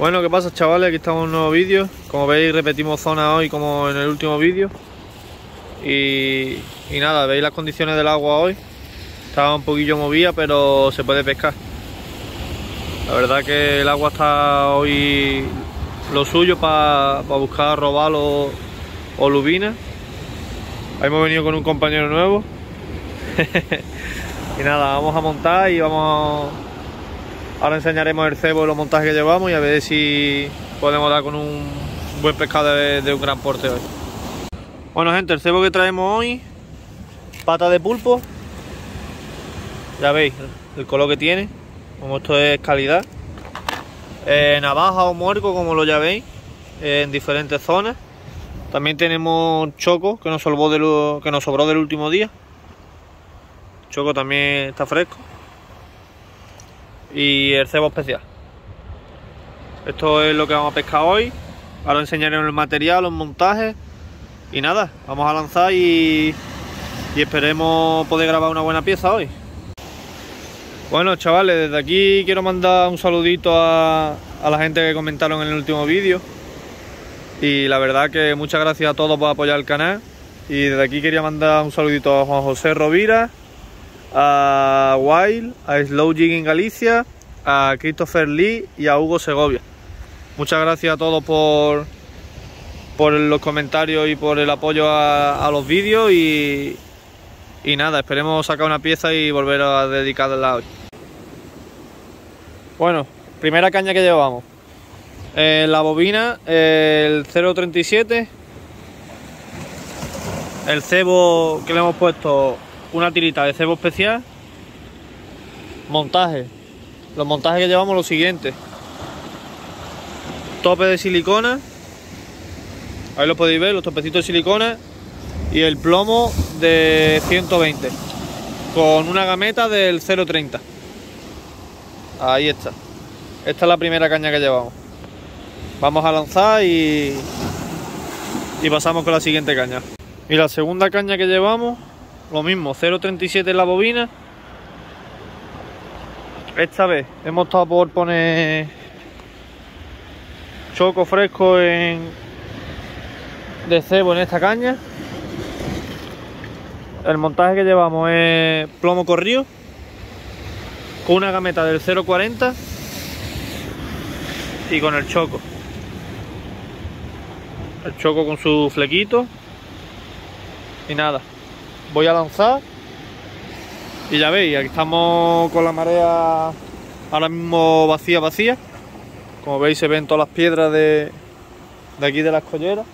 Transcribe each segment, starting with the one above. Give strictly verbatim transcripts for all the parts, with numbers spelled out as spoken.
Bueno, ¿qué pasa, chavales? Aquí estamos en un nuevo vídeo. Como veis, repetimos zona hoy como en el último vídeo. Y, y nada, veis las condiciones del agua hoy. Estaba un poquillo movida, pero se puede pescar. La verdad que el agua está hoy lo suyo para pa buscar robalo o lubina. Ahí hemos venido con un compañero nuevo. Y nada, vamos a montar y vamos... Ahora enseñaremos el cebo y los montajes que llevamos y a ver si podemos dar con un buen pescado de, de un gran porte hoy. Bueno, gente, el cebo que traemos hoy, pata de pulpo. Ya veis el color que tiene, como esto es calidad. Eh, navaja o muerco, como lo ya veis, eh, en diferentes zonas. También tenemos choco que nos sobró, de lo, que nos sobró del último día. Choco también está fresco. Y el cebo especial. Esto es lo que vamos a pescar hoy. Ahora enseñaremos el material, los montajes. Y nada, vamos a lanzar y, y esperemos poder grabar una buena pieza hoy. Bueno, chavales, desde aquí quiero mandar un saludito a, a la gente que comentaron en el último vídeo. Y la verdad que muchas gracias a todos por apoyar el canal. Y desde aquí quería mandar un saludito a Juan José Rovira, a Wild, a Slow Jigging Galicia, a Christopher Lee y a Hugo Segovia. Muchas gracias a todos por, por los comentarios y por el apoyo a, a los vídeos y, y nada, esperemos sacar una pieza y volver a dedicarla hoy. Bueno, primera caña que llevamos. Eh, la bobina, el cero treinta y siete. El cebo que le hemos puesto, una tirita de cebo especial. Montaje. Los montajes que llevamos los siguientes: tope de silicona, ahí lo podéis ver, los topecitos de silicona, y el plomo de ciento veinte con una gameta del cero treinta. Ahí está. Esta es la primera caña que llevamos. Vamos a lanzar y, y pasamos con la siguiente caña. Y la segunda caña que llevamos, lo mismo, cero treinta y siete en la bobina. Esta vez hemos estado por poner choco fresco en, de cebo en esta caña. El montaje que llevamos es plomo corrido con una gameta del cero cuarenta y con el choco. El choco con su flequito. Y nada, voy a lanzar. Y ya veis, aquí estamos con la marea ahora mismo vacía, vacía. Como veis, se ven todas las piedras de, de aquí de la escollera.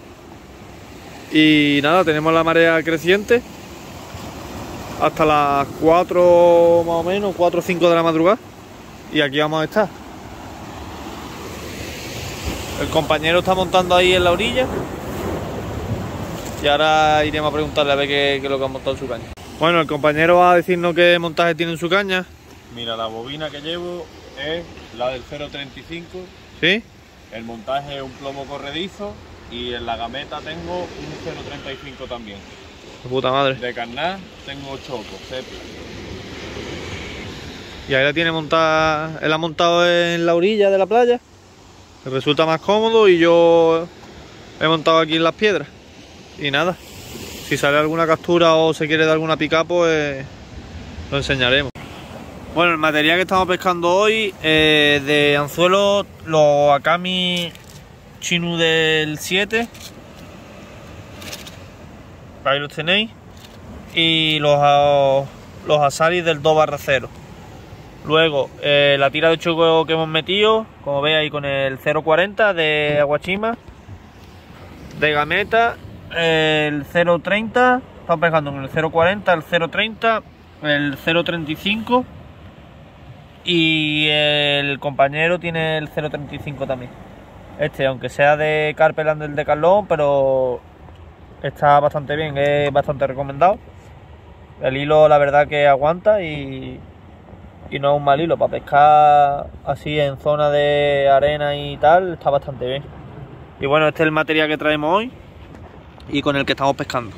Y nada, tenemos la marea creciente hasta las cuatro más o menos, cuatro o cinco de la madrugada. Y aquí vamos a estar. El compañero está montando ahí en la orilla. Y ahora iremos a preguntarle a ver qué, qué es lo que ha montado en su caña. Bueno, el compañero va a decirnos qué montaje tiene en su caña. Mira, la bobina que llevo es la del cero treinta y cinco. ¿Sí? El montaje es un plomo corredizo. Y en la gameta tengo un cero treinta y cinco también. De puta madre. De carnal tengo choco, sepia. Y ahí la tiene montada. Él ha montado en la orilla de la playa. Le resulta más cómodo y yo he montado aquí en las piedras. Y nada, si sale alguna captura o se quiere dar alguna pica, pues lo enseñaremos. Bueno, el material que estamos pescando hoy eh, de anzuelo, los Akami Chinu del siete. Ahí los tenéis. Y los, los Asari del dos barra cero. Luego, eh, la tira de choco que hemos metido, como veis ahí con el cero cuarenta de Aguachima. De gameta, el cero treinta, estamos pescando con el cero cuarenta, el cero treinta, el cero treinta y cinco. Y el compañero tiene el cero treinta y cinco también. Este, aunque sea de Carpeland del Decathlon, pero está bastante bien, es bastante recomendado. El hilo, la verdad que aguanta y, y no es un mal hilo. Para pescar así en zona de arena y tal, está bastante bien. Y bueno, este es el material que traemos hoy y con el que estamos pescando.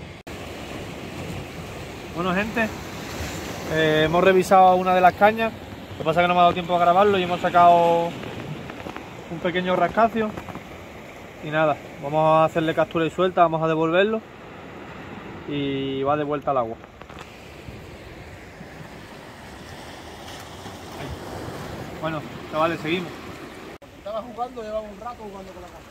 Bueno, gente, eh, hemos revisado una de las cañas. Lo que pasa es que no me ha dado tiempo a grabarlo y hemos sacado un pequeño rascacio. Y nada, vamos a hacerle captura y suelta, vamos a devolverlo y va de vuelta al agua. Bueno, chavales, seguimos. Estaba jugando, llevaba un rato jugando con la cámara.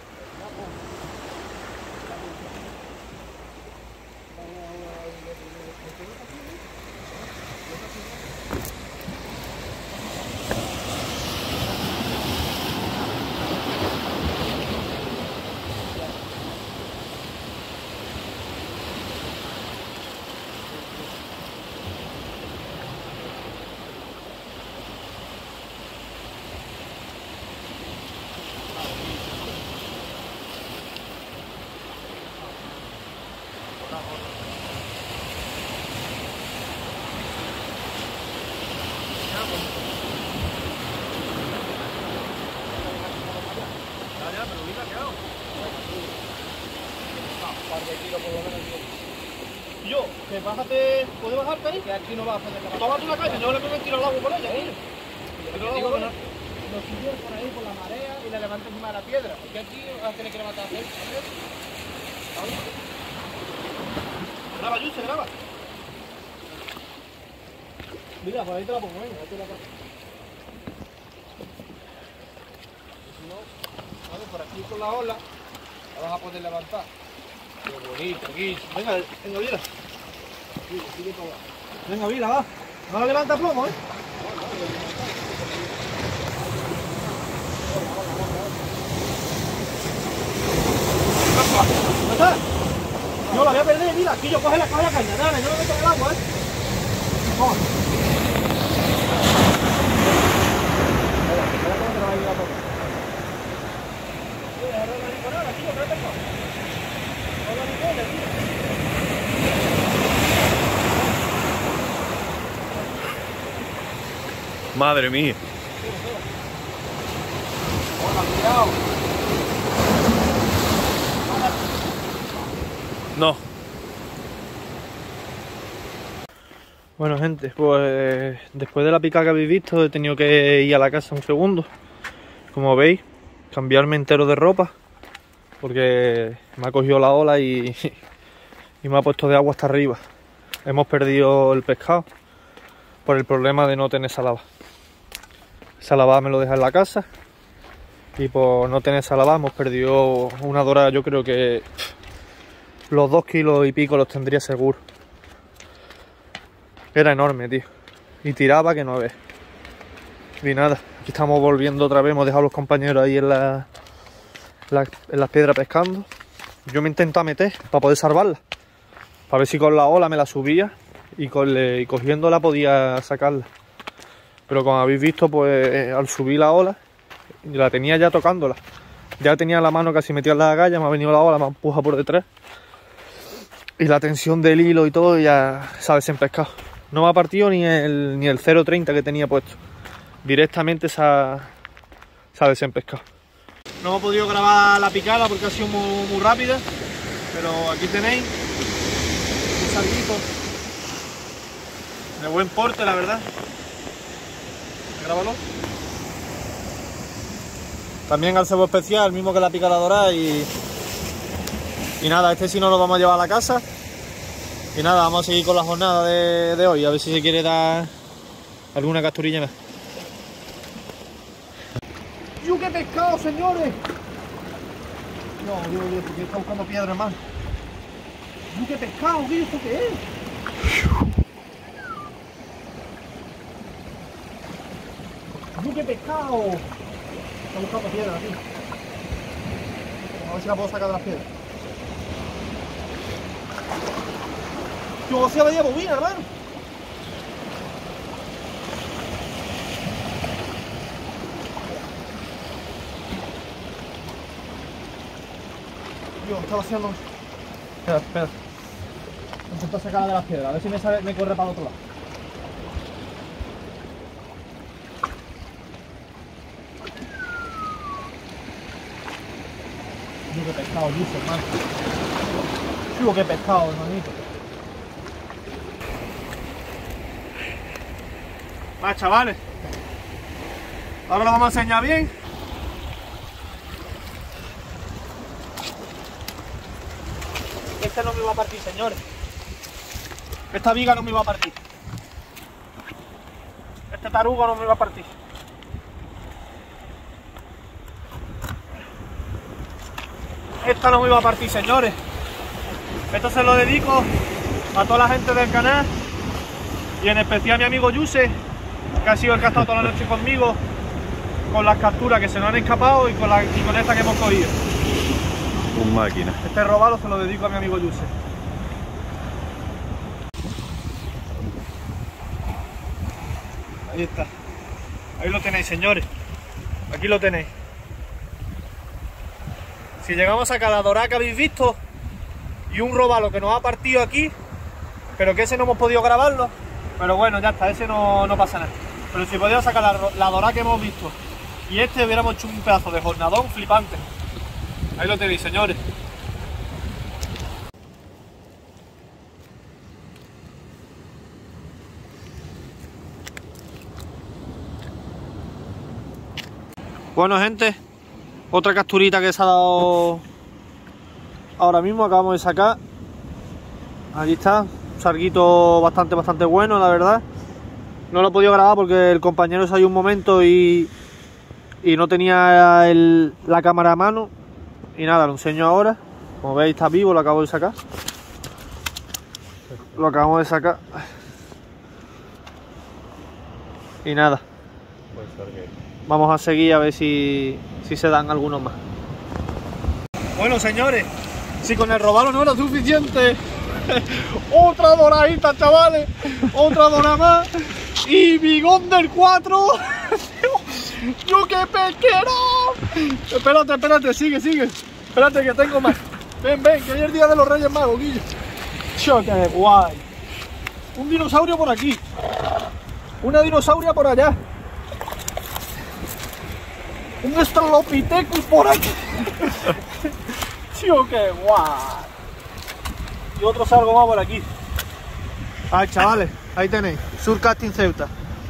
Yo, que bájate, ¿puedes bajarte ahí? Que aquí no va a hacer la Tómate una caña, yo le pongo el tiro al agua por ella, niño. Yo digo que no, lo subes por ahí por la marea y la levantas encima de la piedra. Porque aquí vas a tener que levantar la Graba, Yuse, graba. Mira, por ahí te la pongo, venga, ahí te la pongo. Si no, vale, por aquí con la ola la vas a poder levantar. Qué bonito, aquí. Venga, venga, Vila. Sigue, sigue para abajo. Venga, Vila, va. No la levanta plomo, ¿eh? ¿Dónde está? Yo la voy a perder, Vila. Aquí yo coge la, coge la caña, dale, yo no me meto en el agua, ¿eh? Vamos. Madre mía. No. Bueno, gente, pues después de la pica que habéis visto he tenido que ir a la casa un segundo. Como veis, cambiarme entero de ropa porque me ha cogido la ola y, y me ha puesto de agua hasta arriba. Hemos perdido el pescado por el problema de no tener salaba. Salabá me lo deja en la casa y por no tener salabá hemos perdido una dorada. Yo creo que los dos kilos y pico los tendría seguro. Era enorme, tío, y tiraba que no ves. Y nada, aquí estamos volviendo otra vez. Hemos dejado a los compañeros ahí en, la, la, en las piedras pescando. Yo me intento meter para poder salvarla, para ver si con la ola me la subía y, con le, y cogiéndola podía sacarla. Pero como habéis visto, pues al subir la ola, la tenía ya tocándola. Ya tenía la mano casi metida en la galla, me ha venido la ola, me ha empujado por detrás. Y la tensión del hilo y todo ya se ha desenpescado. No me ha partido ni el, ni el cero treinta que tenía puesto. Directamente se ha, se ha desenpescado. No hemos podido grabar la picada porque ha sido muy, muy rápida. Pero aquí tenéis un salguito de buen porte, la verdad. Grábalo. También al cebo especial, mismo que la picada dorada. Y, y nada, este sí no lo vamos a llevar a la casa. Y nada, vamos a seguir con la jornada de, de hoy, a ver si se quiere dar alguna capturilla más. ¡Yu, qué pescado, señores! No, Dios, Dios, porque está buscando piedra más. ¡Yu, qué pescado! ¿Qué esto qué es? ¡Yu, qué pescado! Está buscando piedra aquí. A ver si la puedo sacar de las piedras. Yo se veía bobina, hermano. Yo estaba haciendo. Espera, espera. Intento sacarla de las piedras, a ver si me, sale, me corre para el otro lado. Yo qué pescado, Luis, hermano. Yo qué pescado, hermanito. Va, chavales, ahora lo vamos a enseñar bien este no me iba a partir, señores. Esta viga no me iba a partir. Este tarugo no me iba a partir. Esta no me iba a partir, señores. Esto se lo dedico a toda la gente del canal y en especial a mi amigo Yuse, que ha sido el que ha estado toda la noche conmigo con las capturas que se nos han escapado y con, la, y con esta que hemos cogido. Un máquina. Este robalo se lo dedico a mi amigo Yuse. Ahí está. Ahí lo tenéis, señores. Aquí lo tenéis. Si llegamos a sacar la dorada que habéis visto y un robalo que nos ha partido aquí, pero que ese no hemos podido grabarlo, pero bueno, ya está, ese no, no pasa nada. Pero si podíamos sacar la, la dorada que hemos visto y este, hubiéramos hecho un pedazo de jornadón flipante. Ahí lo tenéis, señores. Bueno, gente, otra capturita que se ha dado ahora mismo, acabamos de sacar. Aquí está, un sarguito bastante, bastante bueno, la verdad. No lo he podido grabar porque el compañero salió un momento y, y no tenía el, la cámara a mano. Y nada, lo enseño ahora. Como veis, está vivo, lo acabo de sacar. Lo acabamos de sacar. Y nada. Vamos a seguir a ver si, si se dan algunos más. Bueno, señores, si con el robalo no era suficiente, otra doradita, chavales, otra dorada más y bigón del cuatro. ¡Yo qué pesquero! Espérate, espérate, sigue, sigue. Espérate que tengo más. Ven, ven, que hoy es el día de los Reyes Magos, Guillo. ¡Yo qué guay! Un dinosaurio por aquí, una dinosauria por allá, un Australopithecus por aquí. ¡Tío, qué guay! Y otro salgo más por aquí. Ay, chavales, ahí tenéis, Surcasting Ceuta.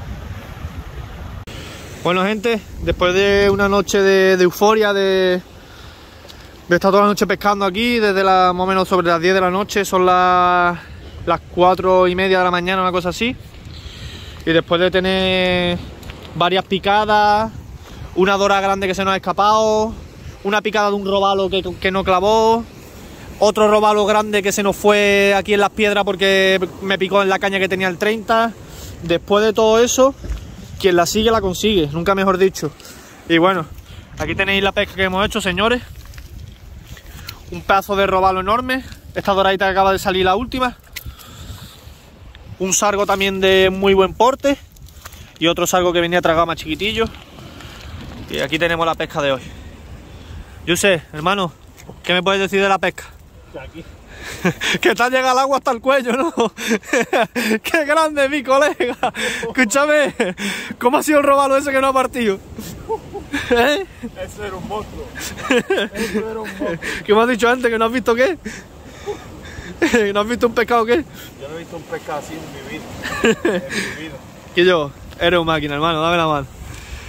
Bueno, gente, después de una noche de, de euforia, de, de estar toda la noche pescando aquí, desde la, más o menos sobre las diez de la noche, son las, las cuatro y media de la mañana, una cosa así. Y después de tener varias picadas, una dorada grande que se nos ha escapado, una picada de un robalo que, que no clavó, otro robalo grande que se nos fue aquí en las piedras porque me picó en la caña que tenía el treinta. Después de todo eso, quien la sigue la consigue, nunca mejor dicho. Y bueno, aquí tenéis la pesca que hemos hecho, señores. Un pedazo de robalo enorme, esta doradita que acaba de salir, la última. Un sargo también de muy buen porte y otro sargo que venía tragado más chiquitillo. Y aquí tenemos la pesca de hoy. Yuse, hermano, ¿qué me puedes decir de la pesca? Aquí. Que te ha llegado el agua hasta el cuello, ¿no? ¡Qué grande, mi colega! Escúchame, ¿cómo ha sido el robalo ese que no ha partido? ¿Eh? Eso era un monstruo. Eso era un monstruo. ¿Qué me has dicho antes? ¿Que no has visto qué? ¿No has visto un pescado qué? Yo no he visto un pescado así en mi vida. En mi vida. Que yo, eres un máquina, hermano, dame la mano.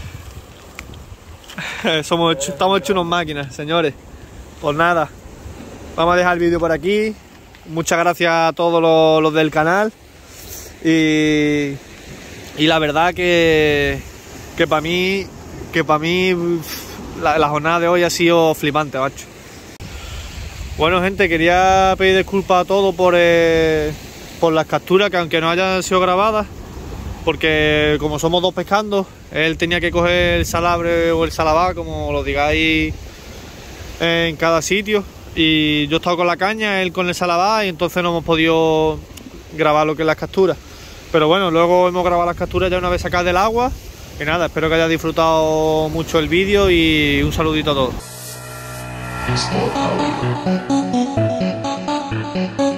Somos, hecho, estamos hechos unos máquinas, señores. Pues nada, vamos a dejar el vídeo por aquí. Muchas gracias a todos los, los del canal. Y, y la verdad que, que para mí, que para mí la, la jornada de hoy ha sido flipante, macho. Bueno, gente, quería pedir disculpas a todos por, eh, por las capturas, que aunque no hayan sido grabadas, porque como somos dos pescando, él tenía que coger el salabre o el salabá, como lo digáis, en cada sitio, y yo estaba con la caña, él con el salabá, y entonces no hemos podido grabar lo que es las capturas. Pero bueno, luego hemos grabado las capturas ya una vez sacadas del agua. Y nada, espero que hayáis disfrutado mucho el vídeo y un saludito a todos.